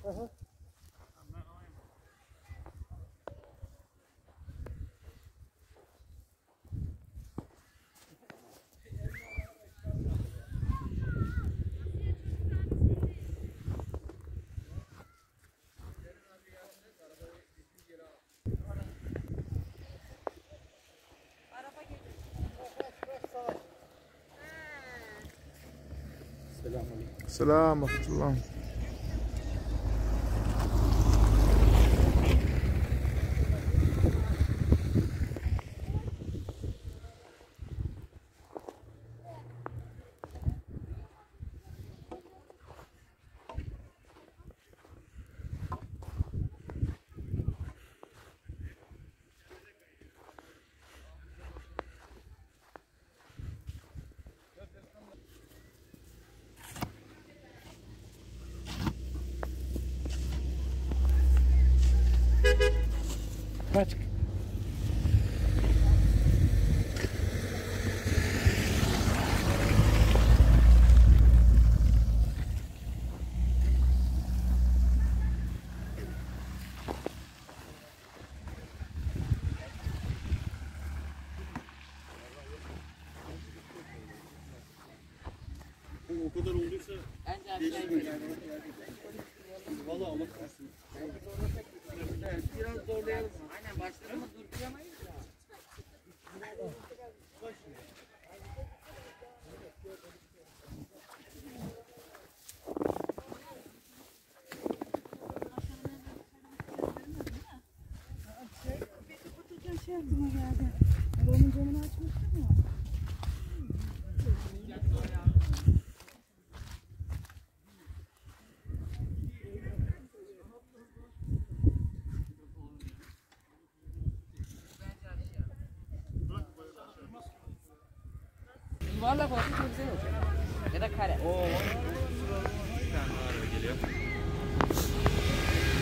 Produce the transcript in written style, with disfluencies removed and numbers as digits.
Selam aleyküm. Kaç. O kadar olduysa valla Allah korusun. Evet, biraz zorlayalım. Aynen başları ama durduramayız ya. Şey aklıma geldi. Babamın camını açmıştım ya. Yuvarlak olsun çok güzel olacak. Ya da kare. Oo. Bir tane daha geliyor.